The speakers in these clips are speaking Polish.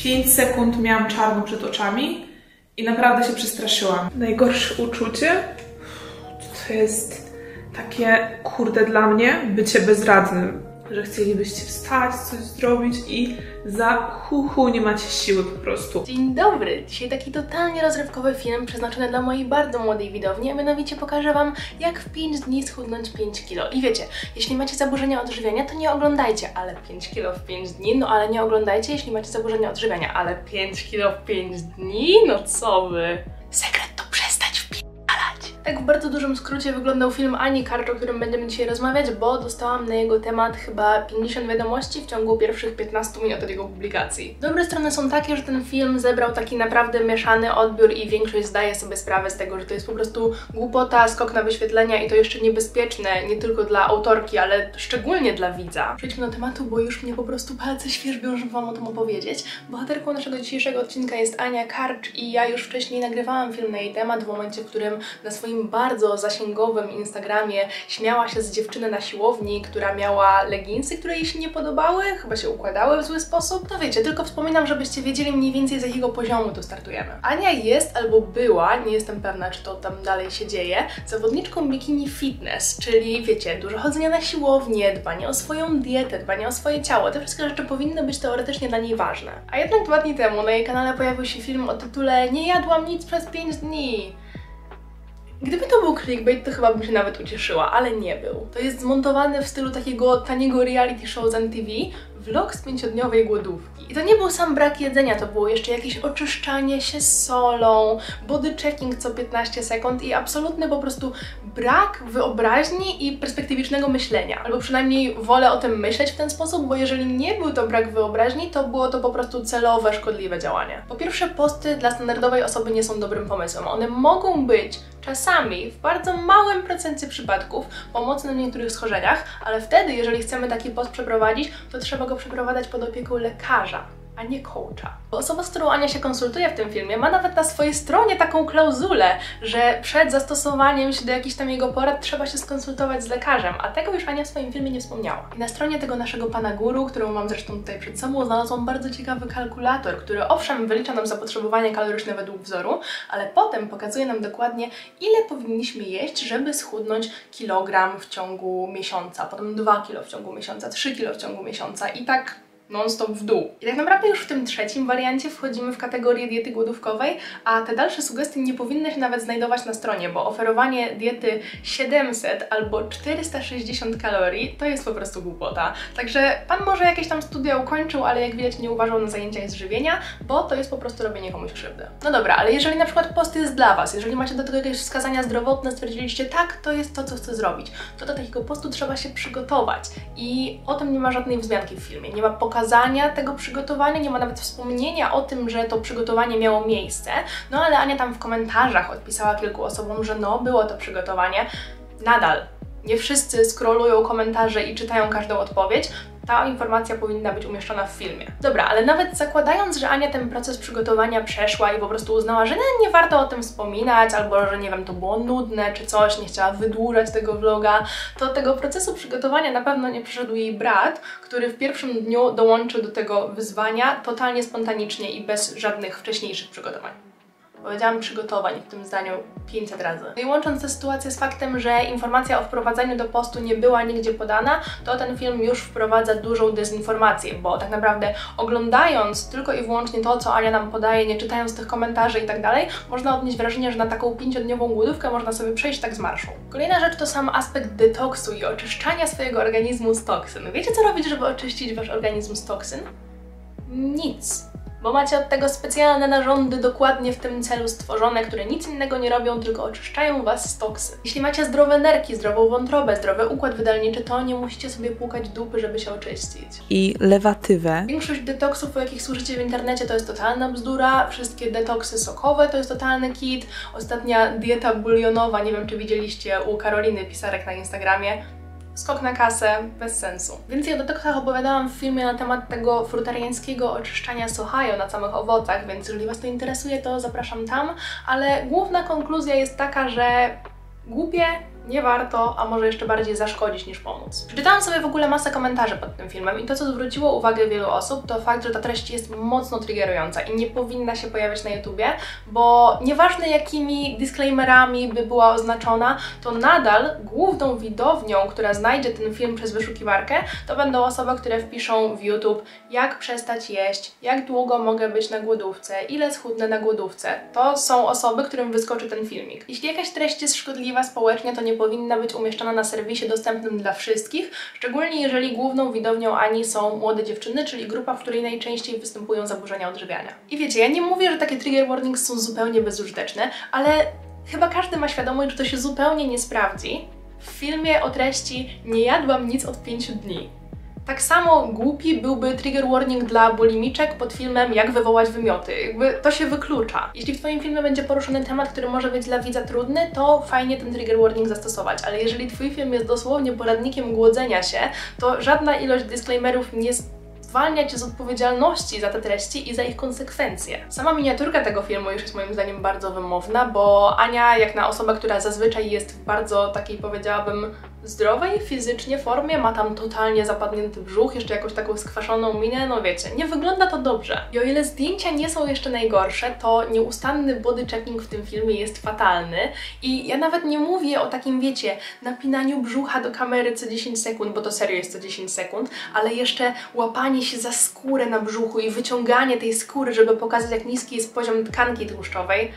5 sekund miałam czarno przed oczami i naprawdę się przestraszyłam. Najgorsze uczucie to jest takie, kurde, dla mnie bycie bezradnym. Że chcielibyście wstać, coś zrobić i za chuchu nie macie siły po prostu. Dzień dobry! Dzisiaj taki totalnie rozrywkowy film przeznaczony dla mojej bardzo młodej widowni, a mianowicie pokażę Wam, jak w 5 dni schudnąć 5 kg. I wiecie, jeśli macie zaburzenia odżywiania, to nie oglądajcie, ale 5 kg w 5 dni, no ale nie oglądajcie, jeśli macie zaburzenia odżywiania, ale 5 kg w 5 dni? No co wy? Sekret to przestać wpierdalać! Tak w bardzo dużym skrócie wyglądał film Ani Karcz, o którym będziemy dzisiaj rozmawiać, bo dostałam na jego temat chyba 50 wiadomości w ciągu pierwszych 15 minut od jego publikacji. Dobre strony są takie, że ten film zebrał taki naprawdę mieszany odbiór i większość zdaje sobie sprawę z tego, że to jest po prostu głupota, skok na wyświetlenia i to jeszcze niebezpieczne nie tylko dla autorki, ale szczególnie dla widza. Przejdźmy do tematu, bo już mnie po prostu palce świerzbią, żeby Wam o tym opowiedzieć. Bohaterką naszego dzisiejszego odcinka jest Ania Karcz i ja już wcześniej nagrywałam film na jej temat w momencie, w którym na swoim bardzo zasięgowym Instagramie śmiała się z dziewczyny na siłowni, która miała leginsy, które jej się nie podobały, chyba się układały w zły sposób. No wiecie, tylko wspominam, żebyście wiedzieli mniej więcej z jakiego poziomu tu startujemy. Ania jest albo była, nie jestem pewna, czy to tam dalej się dzieje, zawodniczką bikini fitness, czyli wiecie, dużo chodzenia na siłownię, dbanie o swoją dietę, dbanie o swoje ciało. Te wszystkie rzeczy powinny być teoretycznie dla niej ważne. A jednak 2 dni temu na jej kanale pojawił się film o tytule "Nie jadłam nic przez 5 dni". Gdyby to był clickbait, to chyba bym się nawet ucieszyła, ale nie był. To jest zmontowany w stylu takiego taniego reality show z MTV, vlog z 5-dniowej głodówki. I to nie był sam brak jedzenia, to było jeszcze jakieś oczyszczanie się solą, body checking co 15 sekund i absolutny po prostu brak wyobraźni i perspektywicznego myślenia. Albo przynajmniej wolę o tym myśleć w ten sposób, bo jeżeli nie był to brak wyobraźni, to było to po prostu celowe, szkodliwe działanie. Po pierwsze, posty dla standardowej osoby nie są dobrym pomysłem. One mogą być czasami, w bardzo małym procencie przypadków, pomocne w niektórych schorzeniach, ale wtedy, jeżeli chcemy taki post przeprowadzić, to trzeba go przeprowadzać pod opieką lekarza, a nie coacha. Osoba, z którą Ania się konsultuje w tym filmie, ma nawet na swojej stronie taką klauzulę, że przed zastosowaniem się do jakichś tam jego porad trzeba się skonsultować z lekarzem, a tego już Ania w swoim filmie nie wspomniała. I na stronie tego naszego pana guru, którą mam zresztą tutaj przed sobą, znalazłam bardzo ciekawy kalkulator, który owszem wylicza nam zapotrzebowanie kaloryczne według wzoru, ale potem pokazuje nam dokładnie, ile powinniśmy jeść, żeby schudnąć kilogram w ciągu miesiąca, potem 2 kg w ciągu miesiąca, 3 kg w ciągu miesiąca i tak non-stop w dół. I tak naprawdę już w tym trzecim wariancie wchodzimy w kategorię diety głodówkowej, a te dalsze sugestie nie powinny się nawet znajdować na stronie, bo oferowanie diety 700 albo 460 kalorii to jest po prostu głupota. Także pan może jakieś tam studia ukończył, ale jak widać nie uważał na zajęciach z żywienia, bo to jest po prostu robienie komuś krzywdy. No dobra, ale jeżeli na przykład post jest dla Was, jeżeli macie do tego jakieś wskazania zdrowotne, stwierdziliście tak, to jest to, co chcę zrobić, to do takiego postu trzeba się przygotować i o tym nie ma żadnej wzmianki w filmie, nie ma pokazania tego przygotowania, nie ma nawet wspomnienia o tym, że to przygotowanie miało miejsce, no ale Ania tam w komentarzach odpisała kilku osobom, że no, było to przygotowanie. Nadal nie wszyscy scrollują komentarze i czytają każdą odpowiedź. Ta informacja powinna być umieszczona w filmie. Dobra, ale nawet zakładając, że Ania ten proces przygotowania przeszła i po prostu uznała, że nie warto o tym wspominać, albo że nie wiem, to było nudne czy coś, nie chciała wydłużać tego vloga, to tego procesu przygotowania na pewno nie przeszedł jej brat, który w pierwszym dniu dołączył do tego wyzwania totalnie spontanicznie i bez żadnych wcześniejszych przygotowań. Powiedziałam przygotowań w tym zdaniu 500 razy. No i łącząc tę sytuację z faktem, że informacja o wprowadzeniu do postu nie była nigdzie podana, to ten film już wprowadza dużą dezinformację, bo tak naprawdę oglądając tylko i wyłącznie to, co Ania nam podaje, nie czytając tych komentarzy i tak dalej, można odnieść wrażenie, że na taką 5-dniową głodówkę można sobie przejść tak z marszu. Kolejna rzecz to sam aspekt detoksu i oczyszczania swojego organizmu z toksyn. Wiecie, co robić, żeby oczyścić wasz organizm z toksyn? Nic. Bo macie od tego specjalne narządy dokładnie w tym celu stworzone, które nic innego nie robią, tylko oczyszczają Was z toksyn. Jeśli macie zdrowe nerki, zdrową wątrobę, zdrowy układ wydalniczy, to nie musicie sobie płukać dupy, żeby się oczyścić. I lewatywę. Większość detoksów, o jakich słyszycie w internecie, to jest totalna bzdura. Wszystkie detoksy sokowe to jest totalny kit. Ostatnia dieta bulionowa, nie wiem czy widzieliście u Karoliny Pisarek na Instagramie, skok na kasę, bez sensu. Więcej o detoksach opowiadałam w filmie na temat tego frutariańskiego oczyszczania z Ohio na samych owocach, więc jeżeli Was to interesuje, to zapraszam tam, ale główna konkluzja jest taka, że głupie, nie warto, a może jeszcze bardziej zaszkodzić niż pomóc. Przeczytałam sobie w ogóle masę komentarzy pod tym filmem i to, co zwróciło uwagę wielu osób, to fakt, że ta treść jest mocno triggerująca i nie powinna się pojawiać na YouTubie, bo nieważne jakimi disclaimerami by była oznaczona, to nadal główną widownią, która znajdzie ten film przez wyszukiwarkę, to będą osoby, które wpiszą w YouTube, jak przestać jeść, jak długo mogę być na głodówce, ile schudnę na głodówce. To są osoby, którym wyskoczy ten filmik. Jeśli jakaś treść jest szkodliwa społecznie, to nie powinna być umieszczona na serwisie dostępnym dla wszystkich, szczególnie jeżeli główną widownią Ani są młode dziewczyny, czyli grupa, w której najczęściej występują zaburzenia odżywiania. I wiecie, ja nie mówię, że takie trigger warnings są zupełnie bezużyteczne, ale chyba każdy ma świadomość, że to się zupełnie nie sprawdzi. W filmie o treści "nie jadłam nic od 5 dni". Tak samo głupi byłby trigger warning dla bulimiczek pod filmem "jak wywołać wymioty". Jakby to się wyklucza. Jeśli w Twoim filmie będzie poruszony temat, który może być dla widza trudny, to fajnie ten trigger warning zastosować, ale jeżeli Twój film jest dosłownie poradnikiem głodzenia się, to żadna ilość disclaimerów nie zwalnia Cię z odpowiedzialności za te treści i za ich konsekwencje. Sama miniaturka tego filmu już jest moim zdaniem bardzo wymowna, bo Ania, jak na osobę, która zazwyczaj jest w bardzo takiej, powiedziałabym, zdrowej fizycznie formie, ma tam totalnie zapadnięty brzuch, jeszcze jakąś taką skwaszoną minę, no wiecie, nie wygląda to dobrze. I o ile zdjęcia nie są jeszcze najgorsze, to nieustanny body checking w tym filmie jest fatalny i ja nawet nie mówię o takim, wiecie, napinaniu brzucha do kamery co 10 sekund, bo to serio jest co 10 sekund, ale jeszcze łapanie się za skórę na brzuchu i wyciąganie tej skóry, żeby pokazać, jak niski jest poziom tkanki tłuszczowej.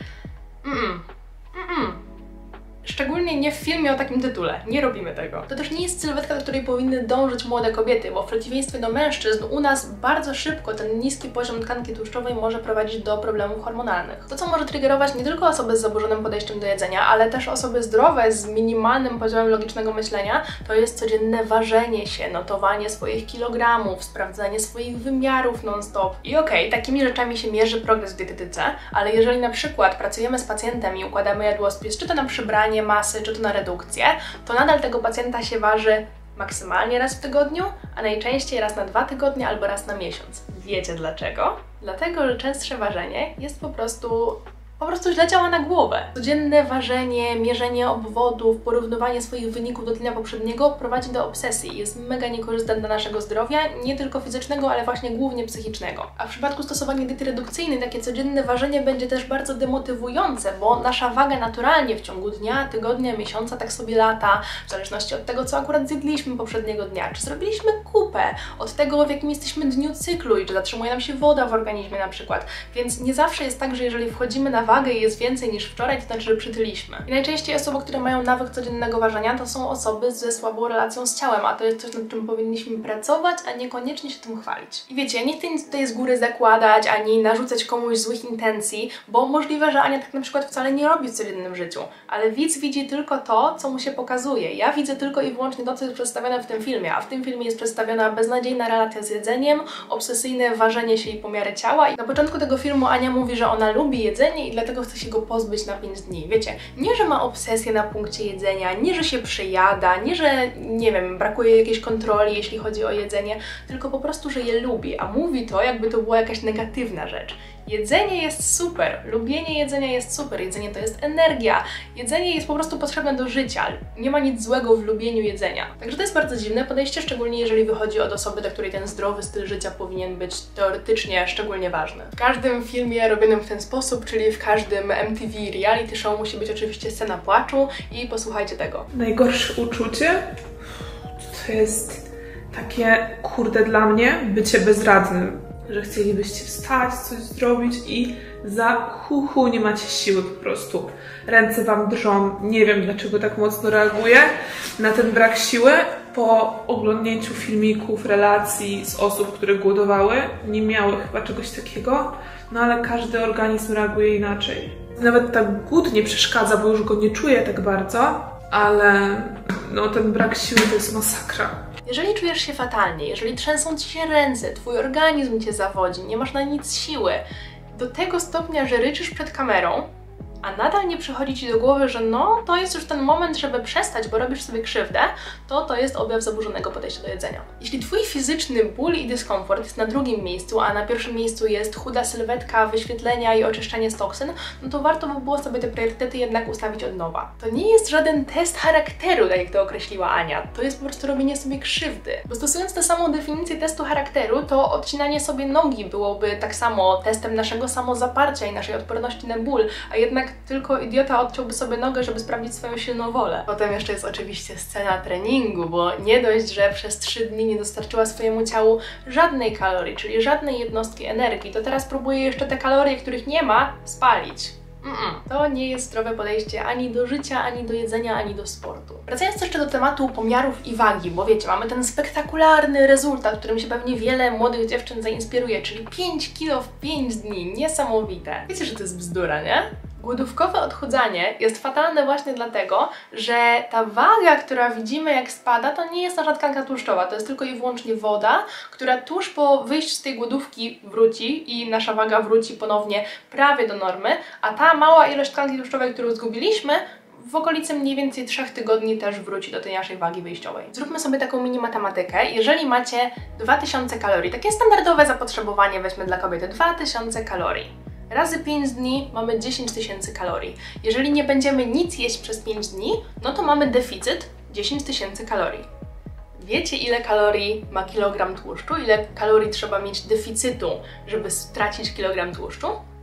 Szczególnie nie w filmie o takim tytule. Nie robimy tego. To też nie jest sylwetka, do której powinny dążyć młode kobiety, bo w przeciwieństwie do mężczyzn u nas bardzo szybko ten niski poziom tkanki tłuszczowej może prowadzić do problemów hormonalnych. To, co może triggerować nie tylko osoby z zaburzonym podejściem do jedzenia, ale też osoby zdrowe z minimalnym poziomem logicznego myślenia, to jest codzienne ważenie się, notowanie swoich kilogramów, sprawdzanie swoich wymiarów non-stop. I okej, takimi rzeczami się mierzy progres w dietetyce, ale jeżeli na przykład pracujemy z pacjentem i układamy jadłospis, czy to na przybranie masy, czy to na redukcję, to nadal tego pacjenta się waży maksymalnie raz w tygodniu, a najczęściej raz na 2 tygodnie albo raz na miesiąc. Wiecie dlaczego? Dlatego, że częstsze ważenie jest po prostu źle działa na głowę. Codzienne ważenie, mierzenie obwodów, porównywanie swoich wyników do dnia poprzedniego prowadzi do obsesji. Jest mega niekorzystne dla naszego zdrowia, nie tylko fizycznego, ale właśnie głównie psychicznego. A w przypadku stosowania diety redukcyjnej takie codzienne ważenie będzie też bardzo demotywujące, bo nasza waga naturalnie w ciągu dnia, tygodnia, miesiąca tak sobie lata, w zależności od tego, co akurat zjedliśmy poprzedniego dnia, czy zrobiliśmy kupę, od tego, w jakim jesteśmy dniu cyklu i czy zatrzymuje nam się woda w organizmie na przykład. Więc nie zawsze jest tak, że jeżeli wchodzimy na wagę i jest więcej niż wczoraj, to znaczy, że przytyliśmy. I najczęściej osoby, które mają nawyk codziennego ważenia, to są osoby ze słabą relacją z ciałem, a to jest coś, nad czym powinniśmy pracować, a niekoniecznie się tym chwalić. I wiecie, nie chcę nic tutaj z góry zakładać, ani narzucać komuś złych intencji, bo możliwe, że Ania tak na przykład wcale nie robi w codziennym życiu, ale widz widzi tylko to, co mu się pokazuje. Ja widzę tylko i wyłącznie to, co jest przedstawione w tym filmie, a w tym filmie jest przedstawiona beznadziejna relacja z jedzeniem, obsesyjne ważenie się i pomiary ciała. I na początku tego filmu Ania mówi, że ona lubi jedzenie i dlatego chce się go pozbyć na 5 dni. Wiecie, nie, że ma obsesję na punkcie jedzenia, nie, że się przejada, nie, że, nie wiem, brakuje jakiejś kontroli, jeśli chodzi o jedzenie, tylko po prostu, że je lubi, a mówi to, jakby to była jakaś negatywna rzecz. Jedzenie jest super, lubienie jedzenia jest super, jedzenie to jest energia, jedzenie jest po prostu potrzebne do życia, nie ma nic złego w lubieniu jedzenia. Także to jest bardzo dziwne podejście, szczególnie jeżeli wychodzi od osoby, dla której ten zdrowy styl życia powinien być teoretycznie szczególnie ważny. W każdym filmie robionym w ten sposób, czyli w każdym MTV reality show musi być oczywiście scena płaczu i posłuchajcie tego. Najgorsze uczucie to jest takie, kurde, dla mnie bycie bezradnym. Że chcielibyście wstać, coś zrobić i za chuchu nie macie siły po prostu. Ręce wam drżą, nie wiem dlaczego tak mocno reaguję na ten brak siły. Po oglądnięciu filmików, relacji z osób, które głodowały, nie miały chyba czegoś takiego, no ale każdy organizm reaguje inaczej. Nawet tak głód nie przeszkadza, bo już go nie czuję tak bardzo, ale no ten brak siły to jest masakra. Jeżeli czujesz się fatalnie, jeżeli trzęsą Ci się ręce, Twój organizm Cię zawodzi, nie masz na nic siły, do tego stopnia, że ryczysz przed kamerą, a nadal nie przychodzi Ci do głowy, że no, to jest już ten moment, żeby przestać, bo robisz sobie krzywdę, to jest objaw zaburzonego podejścia do jedzenia. Jeśli Twój fizyczny ból i dyskomfort jest na drugim miejscu, a na pierwszym miejscu jest chuda sylwetka, wyświetlenia i oczyszczanie z toksyn, no to warto by było sobie te priorytety jednak ustawić od nowa. To nie jest żaden test charakteru, tak jak to określiła Ania, to jest po prostu robienie sobie krzywdy. Bo stosując tę samą definicję testu charakteru, to odcinanie sobie nogi byłoby tak samo testem naszego samozaparcia i naszej odporności na ból, a jednak tylko idiota odciąłby sobie nogę, żeby sprawdzić swoją silną wolę. Potem jeszcze jest oczywiście scena treningu, bo nie dość, że przez 3 dni nie dostarczyła swojemu ciału żadnej kalorii, czyli żadnej jednostki energii, to teraz próbuje jeszcze te kalorie, których nie ma, spalić. To nie jest zdrowe podejście ani do życia, ani do jedzenia, ani do sportu. Wracając jeszcze do tematu pomiarów i wagi, bo wiecie, mamy ten spektakularny rezultat, którym się pewnie wiele młodych dziewczyn zainspiruje, czyli 5 kilo w 5 dni. Niesamowite. Wiecie, że to jest bzdura, nie? Głodówkowe odchudzanie jest fatalne właśnie dlatego, że ta waga, która widzimy jak spada, to nie jest nasza tkanka tłuszczowa, to jest tylko i wyłącznie woda, która tuż po wyjściu z tej głodówki wróci i nasza waga wróci ponownie prawie do normy, a ta mała ilość tkanki tłuszczowej, którą zgubiliśmy, w okolicy mniej więcej 3 tygodni też wróci do tej naszej wagi wyjściowej. Zróbmy sobie taką mini matematykę. Jeżeli macie 2000 kalorii, takie standardowe zapotrzebowanie weźmy dla kobiety, 2000 kalorii. Razy 5 dni mamy 10 000 kalorii. Jeżeli nie będziemy nic jeść przez 5 dni, no to mamy deficyt 10 000 kalorii. Wiecie, ile kalorii ma kilogram tłuszczu? Ile kalorii trzeba mieć deficytu, żeby stracić kilogram tłuszczu?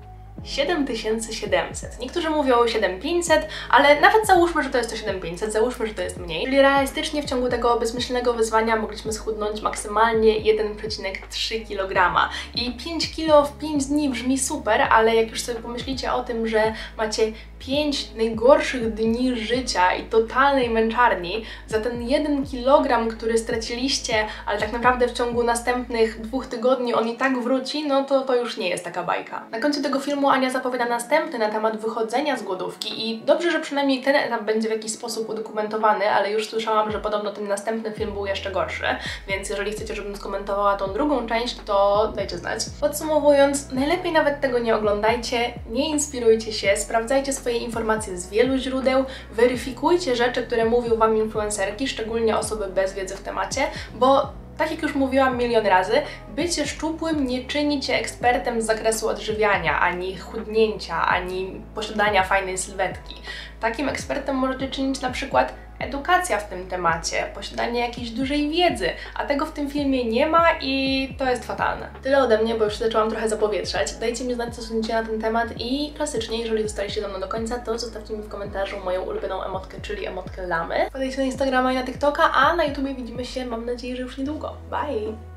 7700. Niektórzy mówią 7500, ale nawet załóżmy, że to jest to 7500, załóżmy, że to jest mniej. Czyli realistycznie w ciągu tego bezmyślnego wyzwania mogliśmy schudnąć maksymalnie 1,3 kg. I 5 kg w 5 dni brzmi super, ale jak już sobie pomyślicie o tym, że macie 5 najgorszych dni życia i totalnej męczarni, za ten 1 kg, który straciliście, ale tak naprawdę w ciągu następnych 2 tygodni on i tak wróci, no to już nie jest taka bajka. Na końcu tego filmu Ania zapowiada następny na temat wychodzenia z głodówki i dobrze, że przynajmniej ten etap będzie w jakiś sposób udokumentowany, ale już słyszałam, że podobno ten następny film był jeszcze gorszy, więc jeżeli chcecie, żebym skomentowała tą drugą część, to dajcie znać. Podsumowując, najlepiej nawet tego nie oglądajcie, nie inspirujcie się, sprawdzajcie swoje informacje z wielu źródeł, weryfikujcie rzeczy, które mówią Wam influencerki, szczególnie osoby bez wiedzy w temacie, bo tak jak już mówiłam milion razy, bycie szczupłym nie czyni Cię ekspertem z zakresu odżywiania, ani chudnięcia, ani posiadania fajnej sylwetki. Takim ekspertem możecie czynić na przykład edukacja w tym temacie, posiadanie jakiejś dużej wiedzy, a tego w tym filmie nie ma i to jest fatalne. Tyle ode mnie, bo już zaczęłam trochę zapowietrzać. Dajcie mi znać, co sądzicie na ten temat i klasycznie, jeżeli zostaliście ze mną do końca, to zostawcie mi w komentarzu moją ulubioną emotkę, czyli emotkę lamy. Wpadajcie na Instagrama i na TikToka, a na YouTubie widzimy się, mam nadzieję, że już niedługo. Bye!